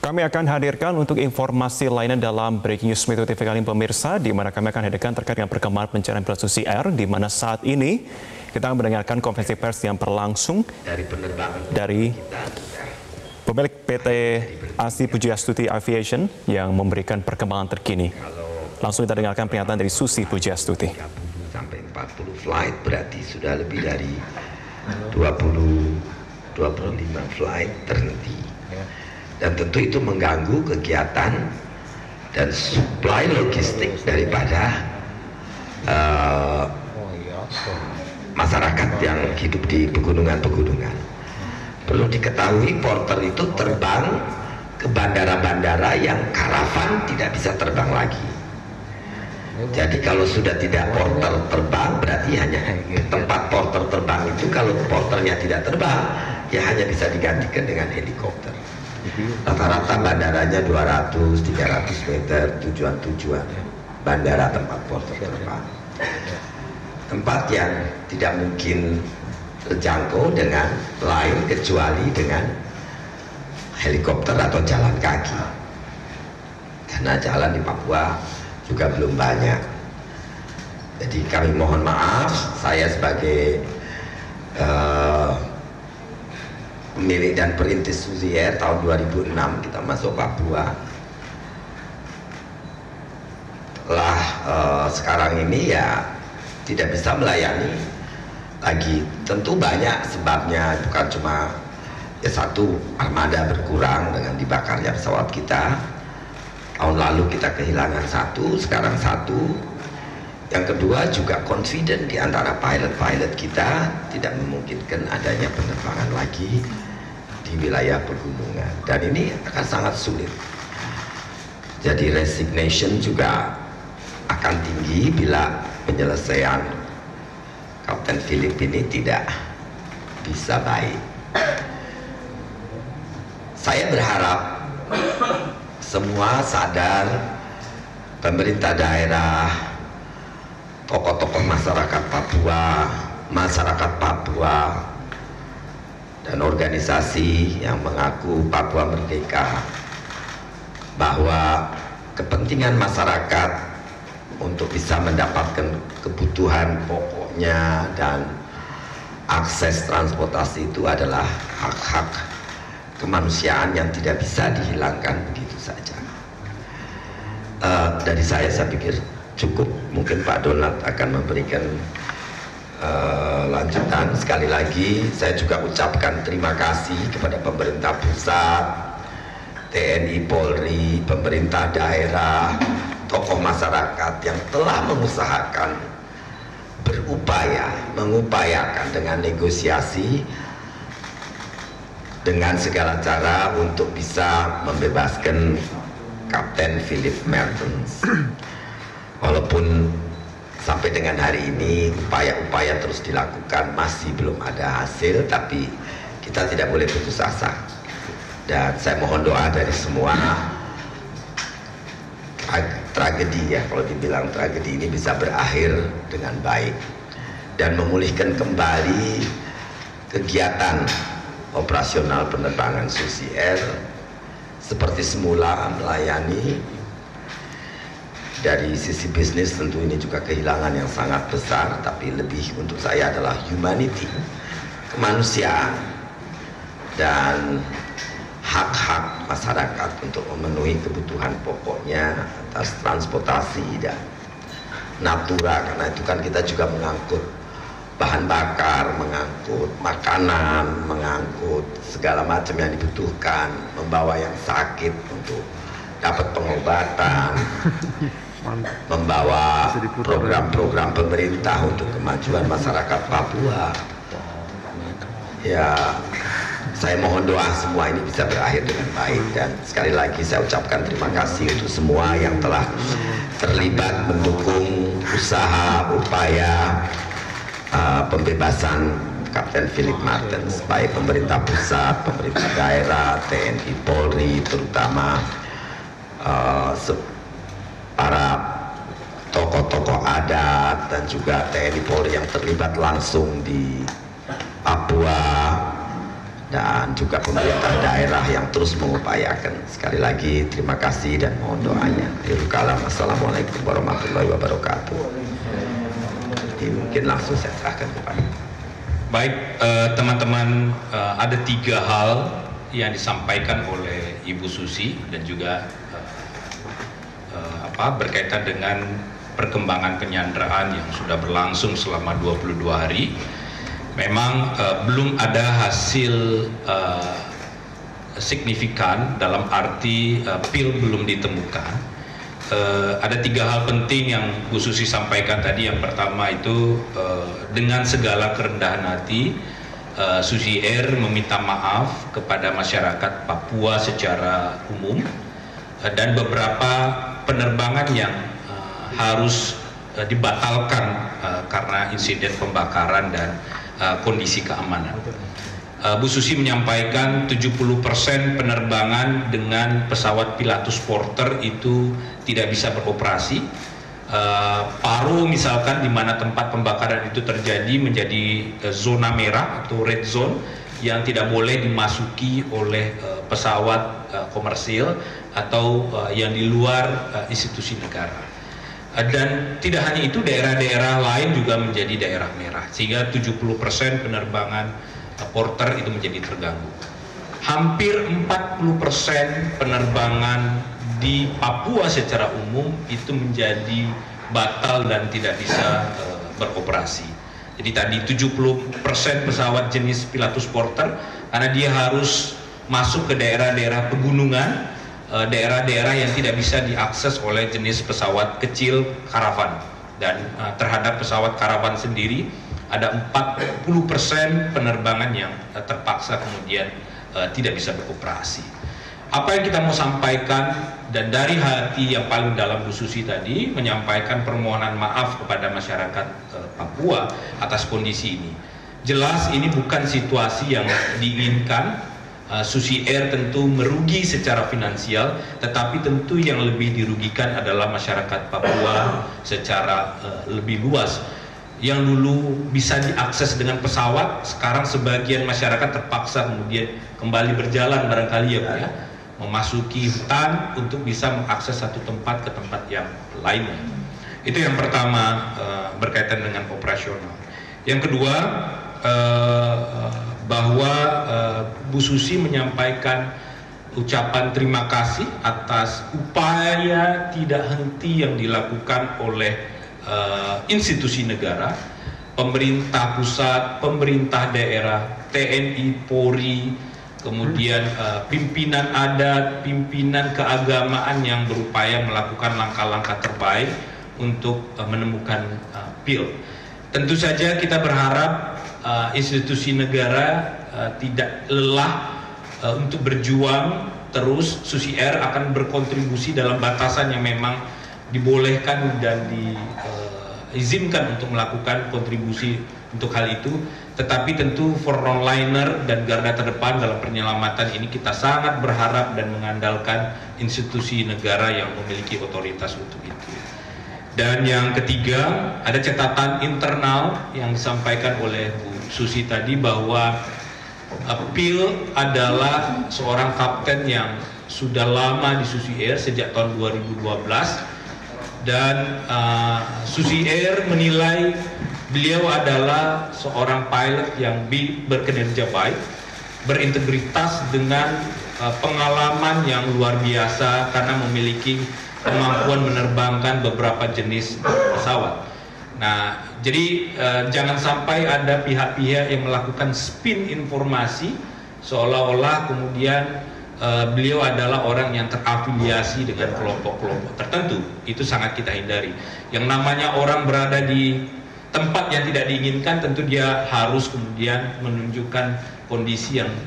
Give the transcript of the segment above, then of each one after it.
Kami akan hadirkan untuk informasi lainnya dalam Breaking News Metro TV kali ini pemirsa, di mana kami akan hadirkan terkait dengan perkembangan pencarian pilot Susi Air, di mana saat ini kita akan mendengarkan konferensi pers yang berlangsung dari pemilik PT Asi Pujiastuti Aviation yang memberikan perkembangan terkini. Langsung kita dengarkan pernyataan dari Susi Pujiastuti. Sampai 40 flight berarti sudah lebih dari 25 flight terhenti. Dan tentu itu mengganggu kegiatan dan supply logistik daripada masyarakat yang hidup di pegunungan-pegunungan. Perlu diketahui porter itu terbang ke bandara-bandara yang karavan tidak bisa terbang lagi. Jadi kalau sudah tidak porter terbang, berarti hanya tempat porter terbang itu kalau porternya tidak terbang, ya hanya bisa digantikan dengan helikopter. Rata-rata bandaranya 200-300 meter tujuan-tujuan bandara tempat porter terbang. Tempat yang tidak mungkin terjangkau dengan lain kecuali dengan helikopter atau jalan kaki. Karena jalan di Papua juga belum banyak. Jadi kami mohon maaf, saya sebagai pemilik dan perintis Susi Air tahun 2006 kita masuk Papua. Sekarang ini ya tidak bisa melayani lagi. Tentu banyak sebabnya, bukan cuma ya satu, armada berkurang dengan dibakarnya pesawat kita. Tahun lalu kita kehilangan satu, sekarang satu. Yang kedua juga confident di antara pilot-pilot kita tidak memungkinkan adanya penerbangan lagi di wilayah pegunungan, dan ini akan sangat sulit. Jadi resignation juga akan tinggi bila penyelesaian Kapten Philip ini tidak bisa baik. Saya berharap semua sadar, pemerintah daerah, tokoh-tokoh masyarakat Papua, dan organisasi yang mengaku Papua Merdeka, bahwa kepentingan masyarakat untuk bisa mendapatkan kebutuhan pokoknya dan akses transportasi itu adalah hak-hak kemanusiaan yang tidak bisa dihilangkan begitu saja. Dari saya pikir cukup. Mungkin Pak Donald akan memberikan lanjutan. Sekali lagi saya juga ucapkan terima kasih kepada pemerintah pusat, TNI, Polri, pemerintah daerah, tokoh masyarakat yang telah mengupayakan dengan negosiasi dengan segala cara untuk bisa membebaskan Kapten Philip Mertens. Walaupun sampai dengan hari ini upaya-upaya terus dilakukan, masih belum ada hasil, tapi kita tidak boleh putus asa. Dan saya mohon doa dari semua, tragedi, ya kalau dibilang tragedi ini bisa berakhir dengan baik dan memulihkan kembali kegiatan operasional penerbangan Susi Air seperti semula melayani. Dari sisi bisnis tentu ini juga kehilangan yang sangat besar, tapi lebih untuk saya adalah humanity, kemanusiaan, dan hak-hak masyarakat untuk memenuhi kebutuhan pokoknya atas transportasi dan natura. Karena itu kan kita juga mengangkut bahan bakar, mengangkut makanan, mengangkut segala macam yang dibutuhkan, membawa yang sakit untuk dapat pengobatan, membawa program-program pemerintah untuk kemajuan masyarakat Papua. Ya, saya mohon doa semua ini bisa berakhir dengan baik, dan sekali lagi saya ucapkan terima kasih untuk semua yang telah terlibat mendukung usaha upaya pembebasan Kapten Philip Mertens, baik pemerintah pusat, pemerintah daerah, TNI, Polri, terutama para tokoh-tokoh adat dan juga TNI Polri yang terlibat langsung di Papua, dan juga pemerintah daerah yang terus mengupayakan. Sekali lagi terima kasih dan mohon doanya. Akhirul kalam, assalamualaikum warahmatullahi wabarakatuh. Jadi mungkin langsung saya serahkan kepada. Baik, teman-teman, ada 3 hal yang disampaikan oleh Ibu Susi dan juga berkaitan dengan perkembangan penyanderaan yang sudah berlangsung selama 22 hari. Memang belum ada hasil signifikan, dalam arti pil belum ditemukan. Ada 3 hal penting yang Bu Susi sampaikan tadi. Yang pertama itu dengan segala kerendahan hati Susi Air meminta maaf kepada masyarakat Papua secara umum dan beberapa penerbangan yang harus dibatalkan karena insiden pembakaran dan kondisi keamanan. Bu Susi menyampaikan 70% penerbangan dengan pesawat Pilatus Porter itu tidak bisa beroperasi. Paro misalkan, di mana tempat pembakaran itu terjadi, menjadi zona merah atau red zone yang tidak boleh dimasuki oleh pesawat komersil atau yang di luar institusi negara. Dan tidak hanya itu, daerah-daerah lain juga menjadi daerah merah, sehingga 70% penerbangan Porter itu menjadi terganggu. Hampir 40% penerbangan di Papua secara umum itu menjadi batal dan tidak bisa beroperasi. Jadi tadi 70% pesawat jenis Pilatus Porter, karena dia harus masuk ke daerah-daerah pegunungan, daerah-daerah yang tidak bisa diakses oleh jenis pesawat kecil karavan. Dan terhadap pesawat karavan sendiri ada 40% penerbangan yang terpaksa kemudian tidak bisa beroperasi. Apa yang kita mau sampaikan, dan dari hati yang paling dalam Bu Susi tadi menyampaikan permohonan maaf kepada masyarakat Papua atas kondisi ini. Jelas ini bukan situasi yang diinginkan. Susi Air tentu merugi secara finansial, tetapi tentu yang lebih dirugikan adalah masyarakat Papua secara lebih luas. Yang dulu bisa diakses dengan pesawat, sekarang sebagian masyarakat terpaksa kemudian kembali berjalan barangkali ya Bu ya, memasuki hutan untuk bisa mengakses satu tempat ke tempat yang lainnya. Itu yang pertama, berkaitan dengan operasional. Yang kedua, bahwa Bu Susi menyampaikan ucapan terima kasih atas upaya tidak henti yang dilakukan oleh institusi negara, pemerintah pusat, pemerintah daerah, TNI, Polri, kemudian pimpinan adat, pimpinan keagamaan yang berupaya melakukan langkah-langkah terbaik untuk menemukan pil. Tentu saja kita berharap institusi negara tidak lelah untuk berjuang terus. Susi Air akan berkontribusi dalam batasan yang memang dibolehkan dan diizinkan untuk melakukan kontribusi untuk hal itu. Tetapi tentu frontliner dan garda terdepan dalam penyelamatan ini kita sangat berharap dan mengandalkan institusi negara yang memiliki otoritas untuk itu. Dan yang ketiga, ada catatan internal yang disampaikan oleh Bu Susi tadi, bahwa Pil adalah seorang kapten yang sudah lama di Susi Air sejak tahun 2012, dan Susi Air menilai beliau adalah seorang pilot yang berkinerja baik, berintegritas, dengan pengalaman yang luar biasa karena memiliki kemampuan menerbangkan beberapa jenis pesawat. Nah, jadi jangan sampai ada pihak-pihak yang melakukan spin informasi seolah-olah kemudian beliau adalah orang yang terafiliasi dengan kelompok-kelompok tertentu. Itu sangat kita hindari. Yang namanya orang berada di tempat yang tidak diinginkan, tentu dia harus kemudian menunjukkan kondisi yang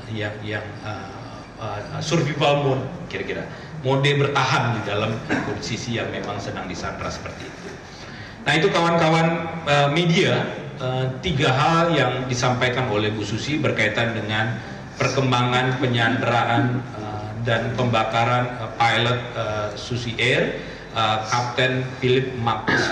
survival mode, kira-kira mode bertahan di dalam posisi yang memang sedang disandra seperti itu. Nah, itu kawan-kawan media, 3 hal yang disampaikan oleh Bu Susi berkaitan dengan perkembangan penyanderaan dan pembakaran pilot Susi Air, Kapten Philip Martens.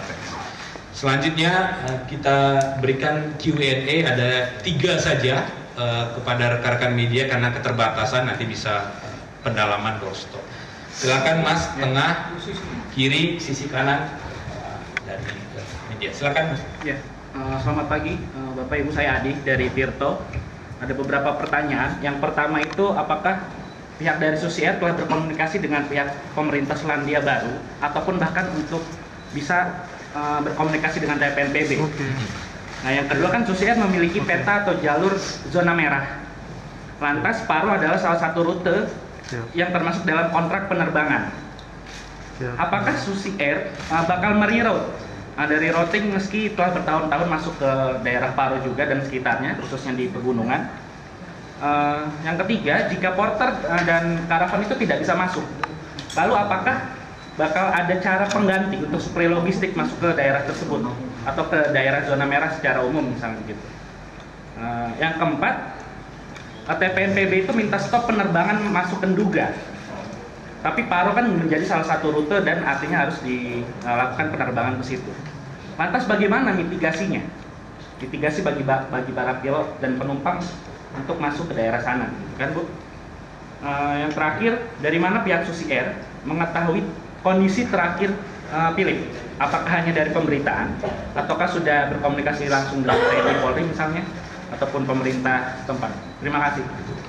Selanjutnya kita berikan Q&A, ada 3 saja kepada rekan-rekan media karena keterbatasan nanti bisa pendalaman doorstop. Silakan Mas, tengah, kiri, sisi kanan dari media. Silakan Mas. Ya, selamat pagi Bapak Ibu, saya Adi dari Tirto. Ada beberapa pertanyaan. Yang pertama itu, apakah pihak dari Susi Air telah berkomunikasi dengan pihak pemerintah Selandia Baru ataupun bahkan untuk bisa berkomunikasi dengan TPNPB? Nah, yang kedua kan Susi Air memiliki peta atau jalur zona merah. Lantas Paro adalah salah satu rute yang termasuk dalam kontrak penerbangan. Apakah Susi Air bakal mereroute dari routing meski telah bertahun-tahun masuk ke daerah Paro juga dan sekitarnya, khususnya di pegunungan? Yang ketiga, jika porter dan karavan itu tidak bisa masuk, lalu apakah bakal ada cara pengganti untuk suplai logistik masuk ke daerah tersebut atau ke daerah zona merah secara umum misalnya gitu? Yang keempat, TPNPB itu minta stop penerbangan masuk ke Nduga, tapi Paro kan menjadi salah satu rute dan artinya harus dilakukan penerbangan ke situ. Lantas bagaimana mitigasinya? Mitigasi bagi para pilot dan penumpang untuk masuk ke daerah sana, kan Bu? Yang terakhir, dari mana pihak Susi Air mengetahui kondisi terakhir Philip? Apakah hanya dari pemberitaan, ataukah sudah berkomunikasi langsung dengan TNI Polri misalnya, ataupun pemerintah setempat? Terima kasih.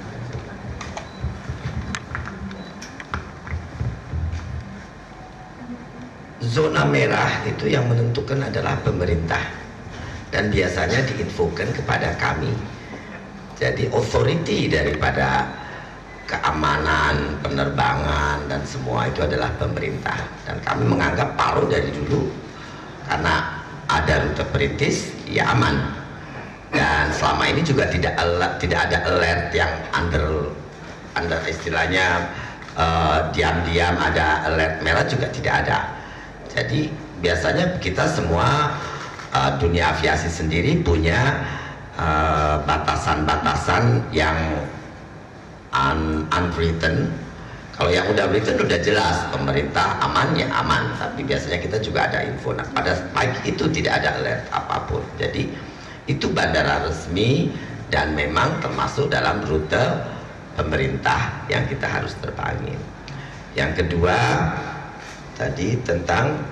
Zona merah itu yang menentukan adalah pemerintah dan biasanya diinfokan kepada kami. Jadi authority daripada keamanan, penerbangan dan semua itu adalah pemerintah. Dan kami menganggap Paro dari dulu karena ada rute perintis ya aman. Dan selama ini juga tidak ada alert yang under istilahnya diam-diam ada alert merah juga tidak ada. Jadi biasanya kita semua dunia aviasi sendiri punya batasan-batasan yang unwritten. Kalau yang udah written udah jelas pemerintah aman ya aman, tapi biasanya kita juga ada info. Nah, pada pagi itu tidak ada alert apapun. Jadi itu bandara resmi dan memang termasuk dalam rute pemerintah yang kita harus terbangin. Yang kedua tadi tentang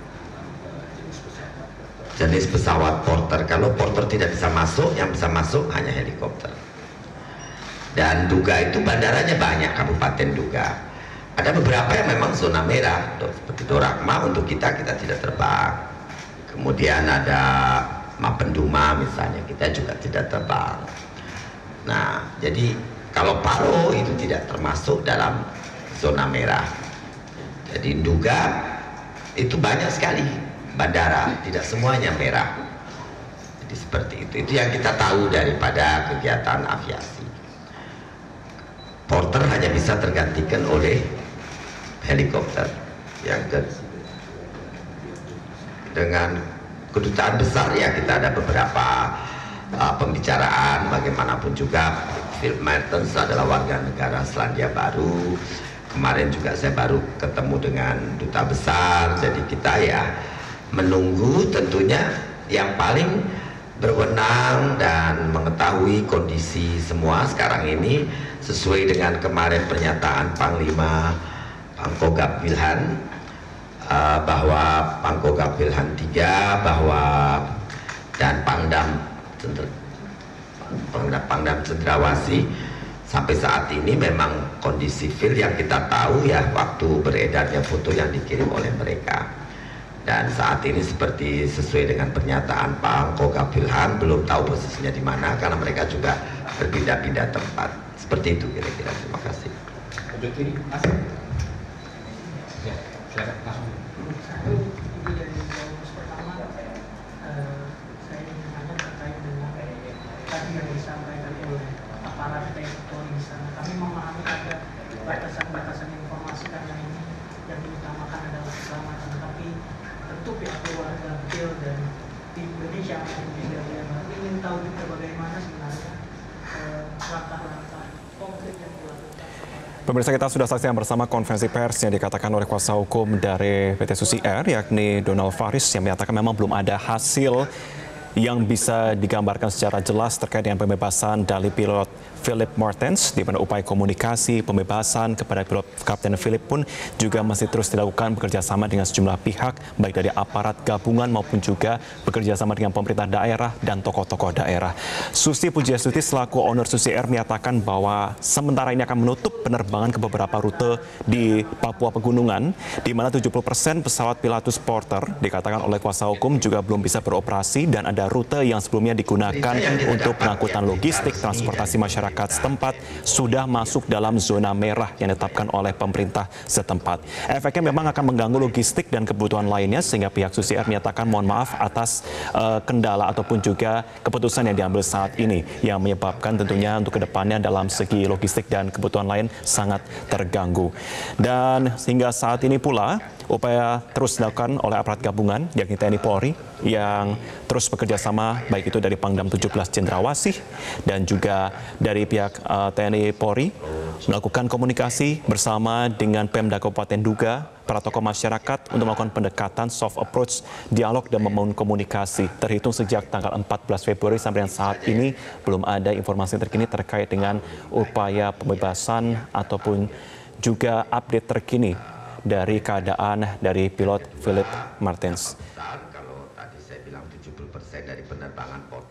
jenis pesawat porter. Kalau porter tidak bisa masuk, yang bisa masuk hanya helikopter. Dan Duga itu bandaranya banyak, Kabupaten Duga. Ada beberapa yang memang zona merah, seperti Dorakma untuk kita tidak terbang. Kemudian ada Mapenduma misalnya, kita juga tidak terbang. Nah, jadi kalau Paro itu tidak termasuk dalam zona merah. Jadi Duga itu banyak sekali bandara, tidak semuanya merah. Jadi seperti itu. Itu yang kita tahu daripada kegiatan aviasi. Porter hanya bisa tergantikan oleh helikopter. Dengan kedutaan besar ya kita ada beberapa pembicaraan. Bagaimanapun juga Philip Mertens adalah warga negara Selandia Baru. Kemarin juga saya baru ketemu dengan duta besar. Jadi kita ya menunggu, tentunya yang paling berwenang dan mengetahui kondisi semua sekarang ini sesuai dengan kemarin pernyataan Panglima Pangkogap Wilhan bahwa Pangkogap Wilhan 3 bahwa dan Pangdam Cendrawasih sampai saat ini memang kondisi sipil yang kita tahu ya waktu beredarnya foto yang dikirim oleh mereka. Dan saat ini seperti sesuai dengan pernyataan Pak Pangkogap Wilhan belum tahu posisinya di mana karena mereka juga berpindah-pindah tempat. Seperti itu kira-kira. Terima kasih. Ujung kiri, Mas. Ya, silakan langsung. Saya ingin tanya terkait dengan tadi yang disampaikan oleh aparat TNI di sana. Kami memahami ada batasan-batasan informasi karena ini yang diutamakan adalah keselamatan, tapi tentu pihak keluarga PIL dan di Indonesia ingin tahu juga bagaimana sebenarnya langkah-langkah konkret yang dilakukan. Pemirsa, kita sudah saksikan bersama konferensi pers yang dikatakan oleh kuasa hukum dari PT Susi Air, yakni Donald Faris, yang menyatakan memang belum ada hasil yang bisa digambarkan secara jelas terkait dengan pembebasan dari pilot Philip Martens, di mana upaya komunikasi pembebasan kepada pilot Kapten Philip pun juga masih terus dilakukan bekerja sama dengan sejumlah pihak, baik dari aparat gabungan maupun juga bekerja sama dengan pemerintah daerah dan tokoh-tokoh daerah. Susi Pujiastuti selaku owner Susi Air menyatakan bahwa sementara ini akan menutup penerbangan ke beberapa rute di Papua Pegunungan, di mana 70% pesawat Pilatus Porter dikatakan oleh kuasa hukum juga belum bisa beroperasi, dan ada rute yang sebelumnya digunakan untuk pengangkutan logistik transportasi masyarakat setempat sudah masuk dalam zona merah yang ditetapkan oleh pemerintah setempat. Efeknya memang akan mengganggu logistik dan kebutuhan lainnya, sehingga pihak Susi Air menyatakan mohon maaf atas kendala ataupun juga keputusan yang diambil saat ini, yang menyebabkan tentunya untuk kedepannya dalam segi logistik dan kebutuhan lain sangat terganggu. Dan hingga saat ini pula upaya terus dilakukan oleh aparat gabungan, yakni TNI Polri, yang terus bekerja sama, baik itu dari Pangdam 17 Cendrawasih dan juga dari pihak TNI Polri, melakukan komunikasi bersama dengan Pemda Kabupaten Duga, para tokoh masyarakat untuk melakukan pendekatan soft approach, dialog dan membangun komunikasi. Terhitung sejak tanggal 14 Februari sampai dengan saat ini belum ada informasi terkini terkait dengan upaya pembebasan ataupun juga update terkini dari keadaan dari pilot Philip Martens. Kalau tadi saya bilang 70% dari penerbangan